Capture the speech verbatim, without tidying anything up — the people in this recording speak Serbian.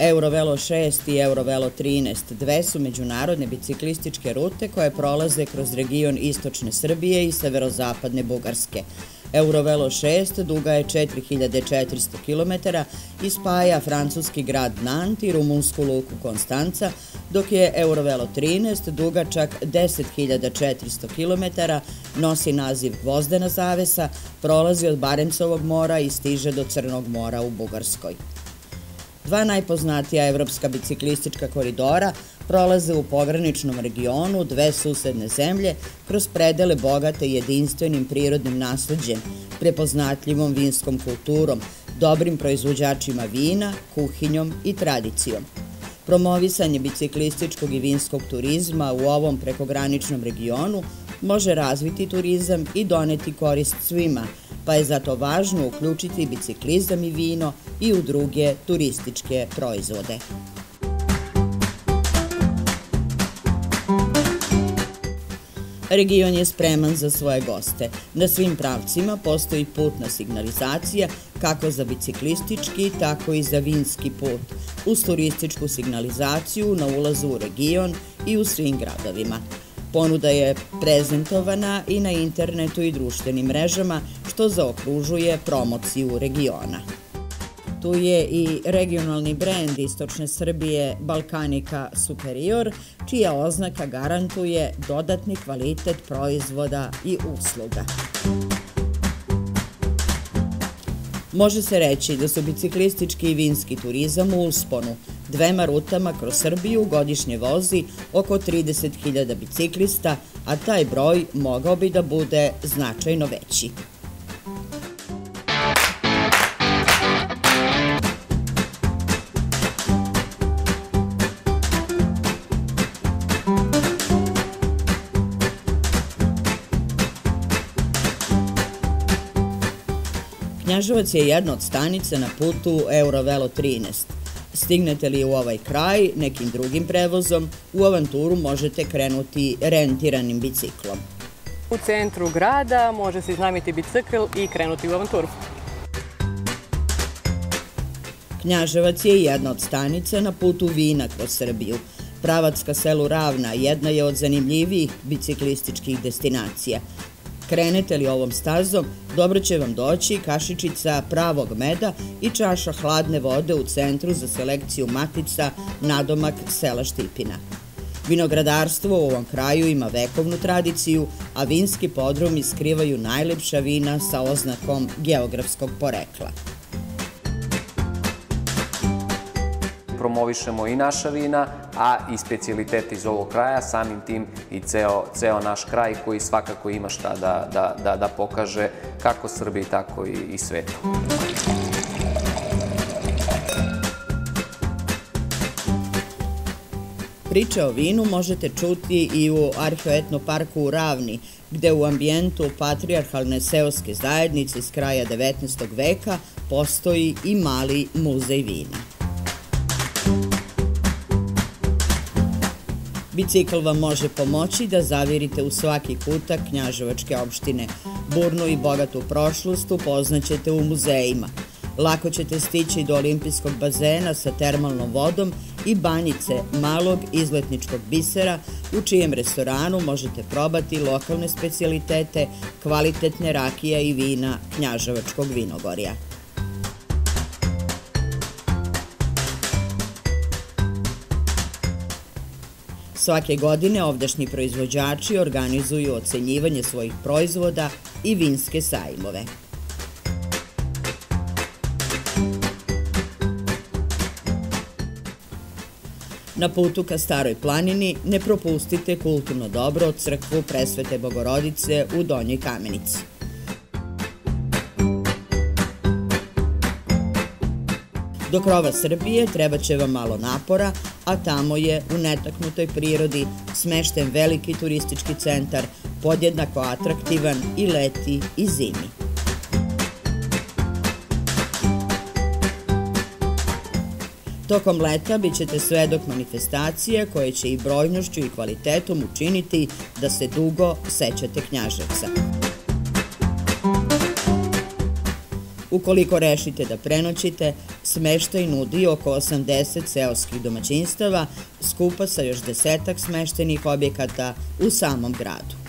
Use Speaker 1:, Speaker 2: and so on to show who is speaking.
Speaker 1: Eurovelo šest i Eurovelo trinaest dve su međunarodne biciklističke rute koje prolaze kroz region istočne Srbije i severozapadne Bugarske. Eurovelo šest duga je četiri hiljade četiristo kilometara i spaja francuski grad Nant i rumunsku luku Konstanca, dok je Eurovelo trinaest dugačak deset hiljada četiristo kilometara, nosi naziv Gvozdena zavesa, prolazi od Barencovog mora i stiže do Crnog mora u Bugarskoj. Dva najpoznatija evropska biciklistička koridora prolaze u pograničnom regionu dve susedne zemlje kroz predele bogate jedinstvenim prirodnim nasleđem, prepoznatljivom vinskom kulturom, dobrim proizvođačima vina, kuhinjom i tradicijom. Promovisanje biciklističkog i vinskog turizma u ovom prekograničnom regionu može razviti turizam i doneti korist svima, pa je zato važno uključiti biciklizam i vino i u druge turističke proizvode. Region je spreman za svoje goste. Na svim pravcima postoji putna signalizacija kako za biciklistički, tako i za vinski put, uz turističku signalizaciju na ulazu u region i u svim gradovima. Ponuda je prezentovana i na internetu i društvenim mrežama, što zaokružuje promociju regiona. Tu je i regionalni brend istočne Srbije Balkanika Superior, čija oznaka garantuje dodatni kvalitet proizvoda i usluga. Može se reći da su biciklistički i vinski turizam u usponu. Dvema rutama kroz Srbiju godišnje vozi oko trideset hiljada biciklista, a taj broj mogao bi da bude značajno veći. Knjaževac je jedna od stanica na putu Eurovelo trinaest. Stignete li u ovaj kraj nekim drugim prevozom, u avanturu možete krenuti rentiranim biciklom.
Speaker 2: U centru grada može se iznajmiti bicikl i krenuti u avanturu.
Speaker 1: Knjaževac je jedna od stanica na putu vina kroz Srbiju. Pravac ka selu Ravna jedna je od zanimljivijih biciklističkih destinacija. Krenete li ovom stazom, dobro će vam doći kašičica pravog meda i čaša hladne vode u centru za selekciju matica nadomak sela Štipina. Vinogradarstvo u ovom kraju ima vekovnu tradiciju, a vinski podrumi skrivaju najlepša vina sa oznakom geografskog porekla.
Speaker 3: Promovišemo i naša vina, a i specijalitete iz ovog kraja, samim tim i ceo naš kraj koji svakako ima šta da pokaže kako Srbiji, tako i svetu.
Speaker 1: Priče o vinu možete čuti i u Arheoetno parku u Ravni, gde u ambijentu patrijarhalne seoske zajednice iz kraja devetnaestog veka postoji i mali muzej vina. Bicikl vam može pomoći da zavirite u svaki kutak Knjaževačke opštine. Burnu i bogatu prošlost upoznaćete u muzejima. Lako ćete stići do olimpijskog bazena sa termalnom vodom i banjice malog izletničkog bisera, u čijem restoranu možete probati lokalne specijalitete, kvalitetne rakije i vina Knjaževačkog vinogorja. Svake godine ovdašnji proizvođači organizuju ocenjivanje svojih proizvoda i vinske sajmove. Na putu ka Staroj planini ne propustite kulturno dobro crkvu Presvete Bogorodice u Donjoj Kamenici. Do krova Srbije treba će vam malo napora, a tamo je u netaknutoj prirodi smešten veliki turistički centar, podjednako atraktivan i leti i zimi. Tokom leta bit ćete svedok manifestacije koje će i brojnošću i kvalitetom učiniti da se dugo sećate Knjaževca. Ukoliko rešite da prenoćite, smeštaj nudi oko osamdeset seoskih domaćinstava, skupa sa još desetak smeštenih objekata u samom gradu.